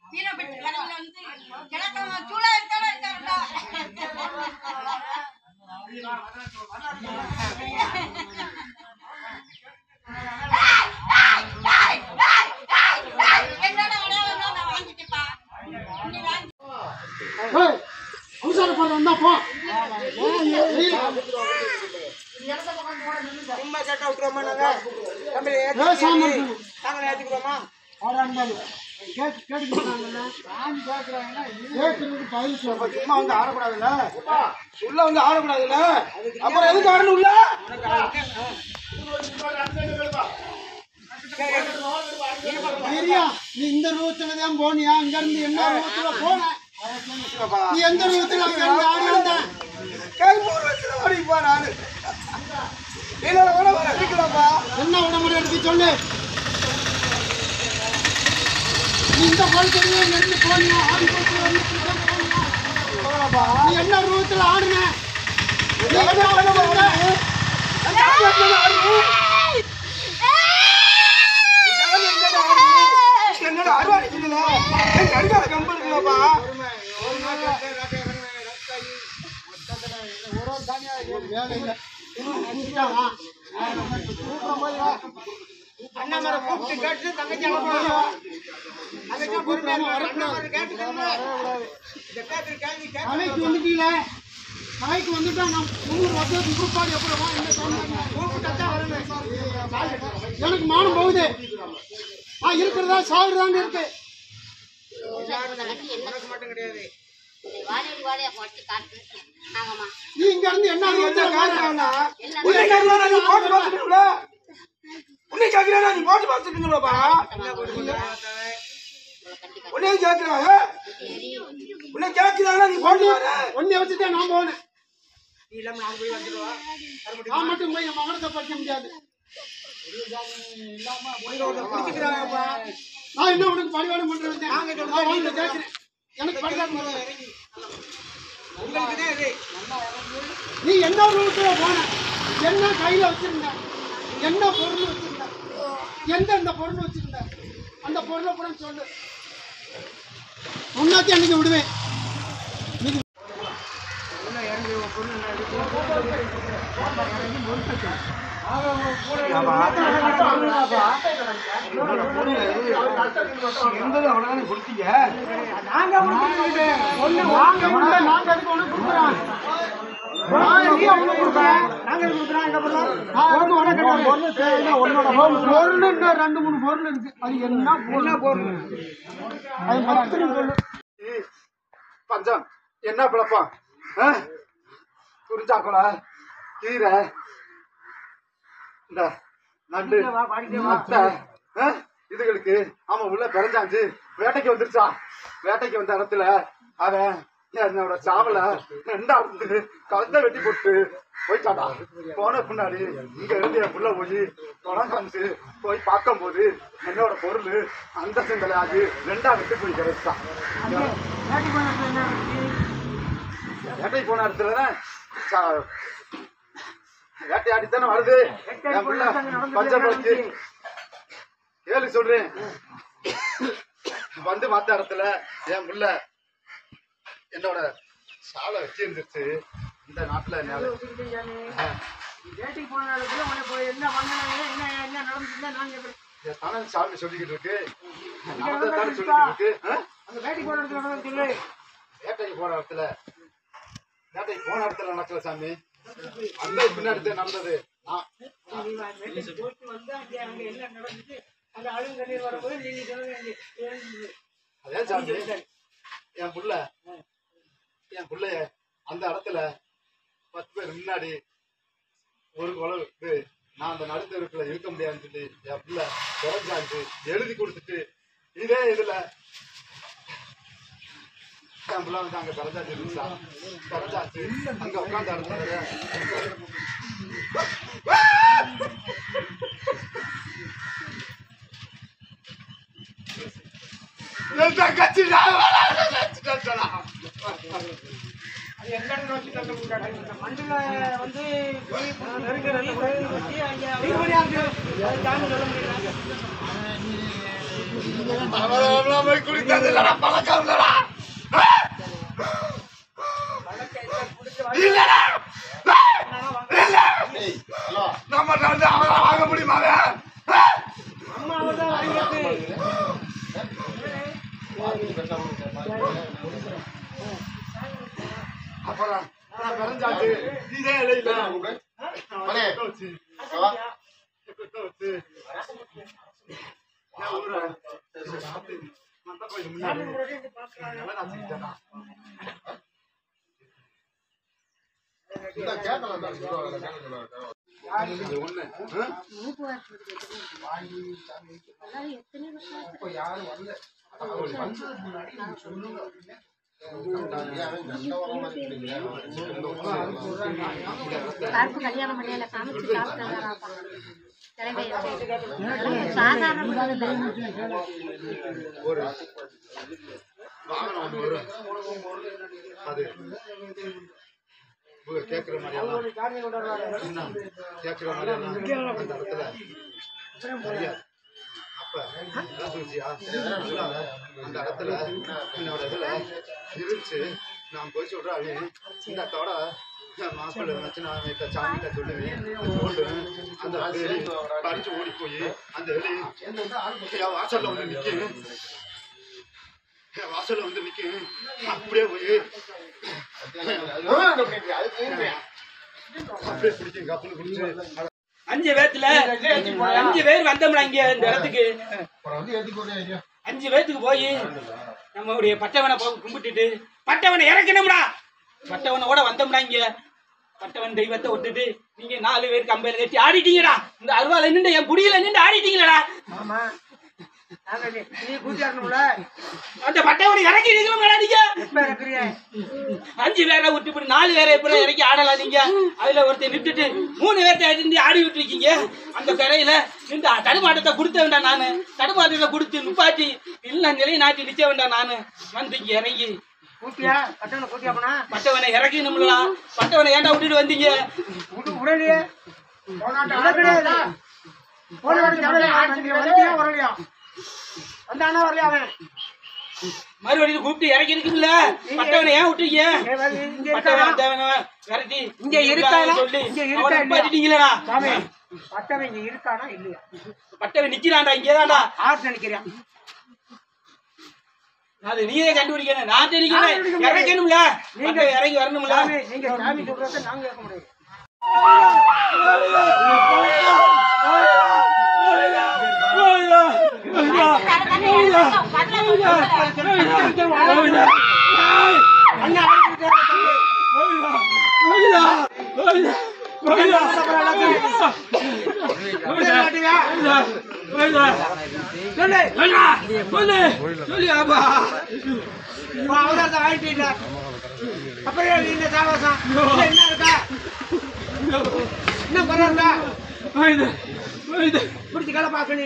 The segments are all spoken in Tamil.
வீரப்பட்டி கடவுள வந்து கிழக்கமா சூளா இருக்கானே இருக்காருடா. என்னடா வடவா நான் வாங்கிட்டேப்பா. நீ வாங்கி. ஏய் அவசர போற வந்தா போ. சும்மா கேட்டா விட்டுறோமா நாங்க கம்பெனி நாங்களே ஏத்துக்கிறோமா சும்மா வந்து ஆடக்கூடாதுல்ல உள்ள வந்து ஆடக்கூடாதுல்ல அப்புறம் எதுக்கு ஆடணும் உள்ள நீ இந்த ரூத்துல தான் போனியா இங்க இருந்து என்ன ரூத்துல போன நீ எந்த ரூத்துல அங்க இருந்து ஆடி வந்த ஓடிப்பா நானு என்னோட கூட வர அடிக்கலாம்ப்பா என்ன உடம்பு எடுத்து சொல்லு நீ இந்த கோலத்துல இருந்து போனியா ஆடி போட்டு நீ என்ன ரூத்துல ஆடுன நீ என்ன பண்ண என்னோட அறுவாடிக்குதுல அடிக்காத கம்பெனிக்குலப்பா அண்ணா மேல கூப்பிட்டு கேட்டு தங்கச்சி அனுப்பணும் தங்கச்சி பொறுமையா கலைக்கு வந்துட்டீல கலைக்கு வந்துட்டா நான் 3 வருஷத்துக்கு குறுப்பாடு எப்படா என்ன சொன்னாங்க கூப்பிட்டா வரணும் எனக்கு மானம் போகுது இருக்கிறதா சாகுறதான்னு இருக்கு மட்டும் கிடையாது நீ இங்க இருந்து என்ன உன்னை கேட்கிறா நீ போட்டு பார்த்துட்டீங்களாப்பா உன்னை கேட்கிறாங்க உன்னை கேட்கிறாங்க நீ போட்டு ஒன்னே வச்சுதான் நான் போனேன் நான் மட்டும் போய் என் மகனத்தை படிக்க முடியாது நான் என்ன உனக்கு பரிவாரம் பண்றேன் கேட்கிறேன் எனக்கு படிக்காத நீ என்ன ரூட்டுல போன என்ன கையில வச்சிருந்த என்ன பொருள் வச்சிருந்த எந்தெந்த பொருள் வச்சிருந்த அந்த பொருளை கூட சொல்லு முன்னாத்தி அன்னைக்கு விடுவேன் ரெண்டு மூணு பொருள் இருக்கு அது என்ன பொருள் பஞ்சம் என்ன பிழப்பா குறிஞ்சாக்குள கீரை இந்த நண்டு மட்டை இதுகளுக்கு ஆமா உள்ள பிறஞ்சாச்சு வேட்டைக்கு வந்துருச்சா வேட்டைக்கு வந்த இடத்துல அவன் என்னோட சாவல ரெண்டாவது கலந்த வெட்டி போட்டு போயிட்டாடா போன பின்னாடி இங்க இருந்து என் புள்ள போய் தொடங்காச்சு போய் பார்க்கும் போது என்னோட பொருள் அந்த செங்கலை ஆகி ரெண்டாவது போய் கிடைச்சான் வேட்டைக்கு போன இடத்துல வேட்டையாடித்தானே வருது என் புள்ள பஞ்சப்படுத்தி கேள்வி சொல்றேன் வந்து பார்த்த இடத்துல என் புள்ள என்னோட சாலை வச்சு இருந்துச்சு இந்த நாட்டுல சாமி சொல்லிக்கிட்டு இருக்கு வேட்டைக்கு போன இடத்துல நடக்கல சாமி அந்த பின்னாடி நடந்தது அதே சாமி என் புள்ளைய அந்த இடத்துல 10 பேர் முன்னாடி ஒரு குழந்தை நான் அந்த நடுத்தருக்குள்ள இருக்க முடியாதுன்னு சொல்லி என் பிள்ளை குறைஞ்சாச்சு எழுதி கொடுத்துட்டு இதே இதுல என் பிள்ளை வந்து அங்க பிறந்தாச்சு இருந்துச்சா பிறந்தாச்சு அங்க உட்காந்து இடத்துல கட்சி மண்டல வந்து அவன் போய் குடித்தது இல்லடா, பழக்கம் இல்லடா. இல்லடா, இல்ல. நம்ம வந்து அவனை வாங்க முடியுமாவே? அப்புறம் பிறந்தாச்சு இதே இல்ல கருப்பு கல்யாணம் பண்ணல சமைச்சு சாப்பிட்டாங்க சாதாரண ஒரு வாகனம் வரும் அது கேட்கிற மாதிரி கேட்கிற மாதிரி அந்த இடத்துல தெரியாது. அப்ப அந்த இடத்துல என்னோட இதுல இருந்துச்சு. நான் போய் சொல்றேன், இந்த தோட மாப்பிள்ளை வச்சு நான் சாமிகிட்ட சொல்லுவேன், சொல்லுவேன். அந்த எலி பறிச்சு ஓடி போய் அந்த எலி என் வாசல்ல வந்து நிற்கும், என் வாசல்ல வந்து நிற்கும். அப்படியே போய் அப்படியே பிடிக்கும், கப்பல் பிடிச்சு 5 பேத்துல 5 பேர் வந்தோம்னா இங்க இந்த இடத்துக்கு 5 பேத்துக்கு போய் நம்மளுடைய பட்டவனை கும்பிட்டுட்டு பட்டவனை இறக்கணும்டா. பட்டவனோட வந்தோம்னா இங்க பட்டவன் தெய்வத்தை விட்டுட்டு நீங்க 4 பேர் கம்பையில கட்டி ஆடிட்டீங்கடா. இந்த அருவால நின்று என் புடியில நின்று ஆடிட்டீங்களடா. அந்த பட்டவனை இறக்கி நீங்களும் நீங்க 5 பேரை விட்டு 4 பேரை எப்படி இறக்கி ஆடலாம் நீங்க? அதுல ஒருத்தர் நின்றுட்டு 3 பேர்த்த ஆடி விட்டு இருக்கீங்க. அந்த கரையில நின்று தடுமாட்டத்தை கொடுத்த வேண்டாம் நானு. தடுமாட்டத்தை கொடுத்து நுப்பாட்டி இல்ல நிலையை நாட்டி நிச்சய வேண்டாம் நானு. வந்து இங்க இறங்கி பட்டவனை இறக்கணும்ல. பட்டவனை ஏன்டா விட்டுட்டு வந்தீங்க? மறுபடியும் கூப்பிட்டு இறக்கி இருக்குல்ல, பட்டவனை ஏன் விட்டுருக்கீங்க? பட்டவனை விரட்டி இங்க இருக்கான்னு சொல்லி பாட்டிட்டீங்களா? பட்டவன் இங்க இருக்கானா இல்லையா? பட்டவன் நிக்கிறான்டா, இங்கதான்டா. ஆறு நிக்கிறேன். அது நீயே கண்டுபிடிக்கணும். நான் தெரிவிக்கிறேன், இறக்கணும்ல, நீங்க இறங்கி வரணும்ல. நீங்க சாமி சொல்றத நாங்க கேட்க முடியாது. அப்புறம் நீங்க சாவாசம் என்ன இருக்கா? என்ன பண்ணா பிடிச்சி கலை பார்க்கணும்.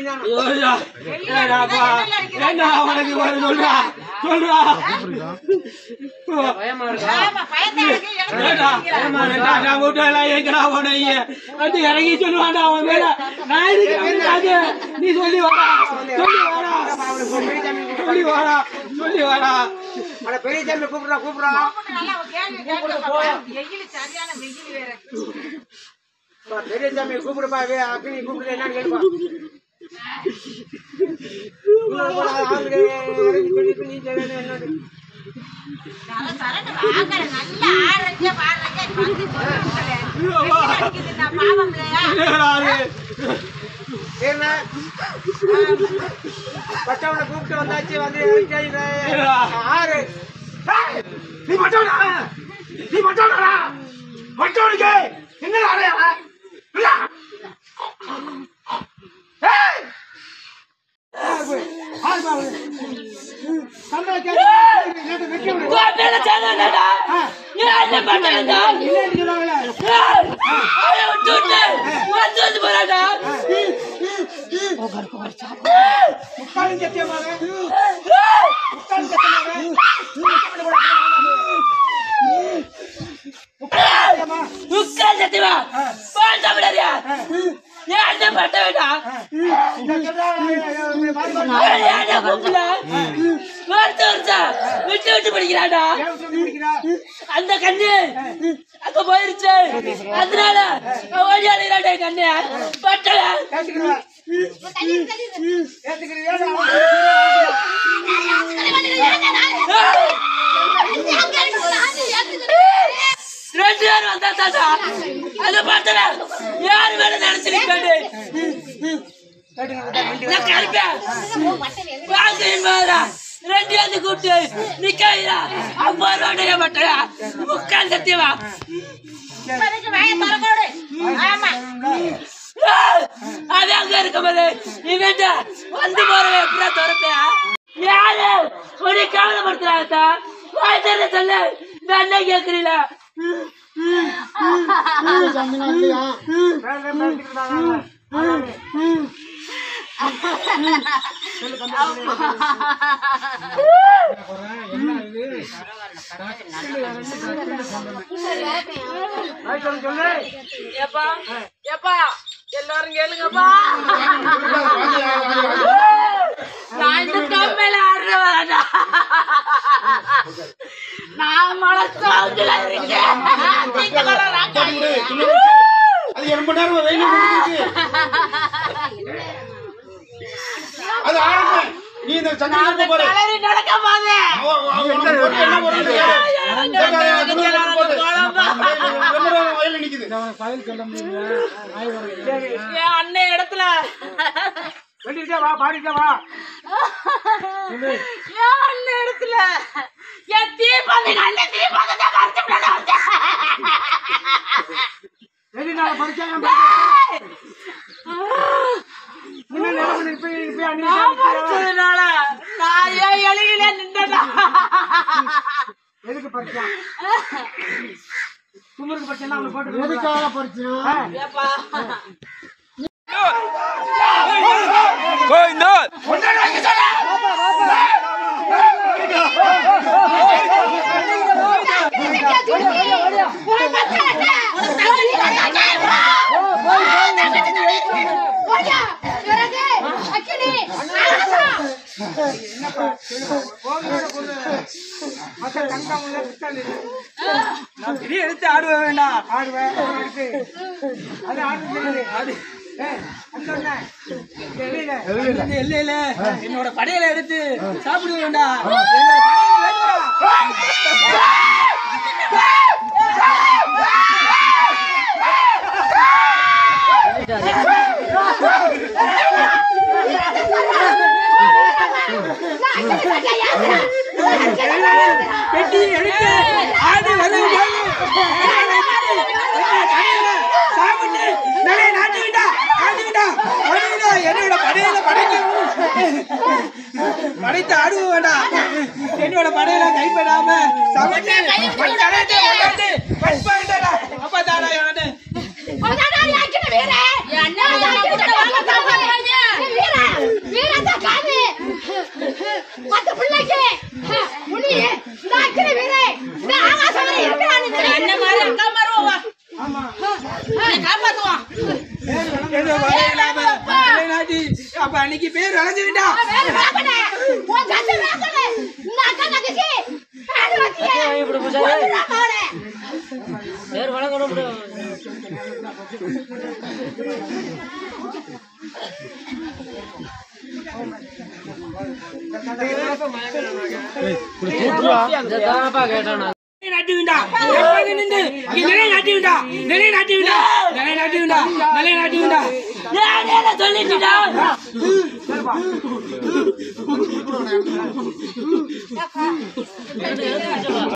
இறங்கி சொல்லுவாண்டா அவன் மேல. நீ சொல்லி வாடா, சொல்லி வாடா, சொல்லி வாடா. பெரிய சாமி கூப்பிடுறா கூப்பிடுறா. பெரிய சாமி கூப்பிடுப்பா. அக்னி கூப்பிடுறது என்னன்னு கேட்பா. பட்டவனை கூப்பிட்டு வந்தாச்சு. வந்து ஆறு நீ மட்டவனா? நீ மட்டவனா? மட்டவனுக்கு என்ன அடையாளம்? ஏன் பட்ட வேண்டாம்? மாப்பிள்ள விட்டு விட்டு படிக்கிறாடா. அந்த கண்ணு அங்க போயிருச்சு. அதனால ஓடி அழுகிறாடே கண்ணு பட்டல. ரெண்டு பேர் வந்தா தாத்தா அந்த பட்டல யாரு வேலை நினைச்சிருக்காரு. ரெண்டு பேர்த்து கூப்பிட்டு நிக்கா 50 ரூபாய் பட்டா முக்கால் சத்தியமா அது அங்க இருக்கும்போது இவன்ட்ட வந்து போறவன் எப்படா திறப்பா? யாரு ஒரு கவலைப்படுத்துறாங்க சொல்லு என்ன கேக்குறீங்களா? எல்லாரும் கேளுங்கப்பா. நான் இந்த கம்மையில ஆடுறவா நான் மனசாங்கல இருக்கேன். அது 2 மணி நேரம் வெயில அது ஆரம்ப நீ இந்த சங்கீத போற நடக்க போதே என்ன போறது வயல்ல நிக்குது ஃபைல் சொல்ல முடியல என் அண்ணன் இடத்துல வெட்டிட்டே வா பாடிட்டே வா என் அண்ணன் இடத்துல என் தீபாவளி அண்ணன் தீபாவளி கரெக்ட் பண்ணாத எதினால படிச்சாங்க நீங்க நேரம் இப்ப படிச்சதுனால நான் ஏன் எலியில நின்றதா? எதுக்கு படிச்சா குமருக்கு படிச்சா அவளை போட்டு எதுக்காக படிச்சா ஏப்பா கோயிந்தா எடுத்து ஆடுவ வேண்டாம். என்னோட படையில எடுத்து சாப்பிடுவ வேண்டாம். பெட்டி எடுத்து ஆடு சாப்பிட்டு நிறைய நாட்டுக்கிட்டா என்னோட படையில படைத்து ஆடுவ வேண்டாம். என்னோட படையில கைப்படாம சமைச்சு அப்பா தாடா அப்ப அன்னைக்கு பேர் வளைஞ்சுக்கிட்டா பேர் வளர்க்கணும். சொல்லிட்டு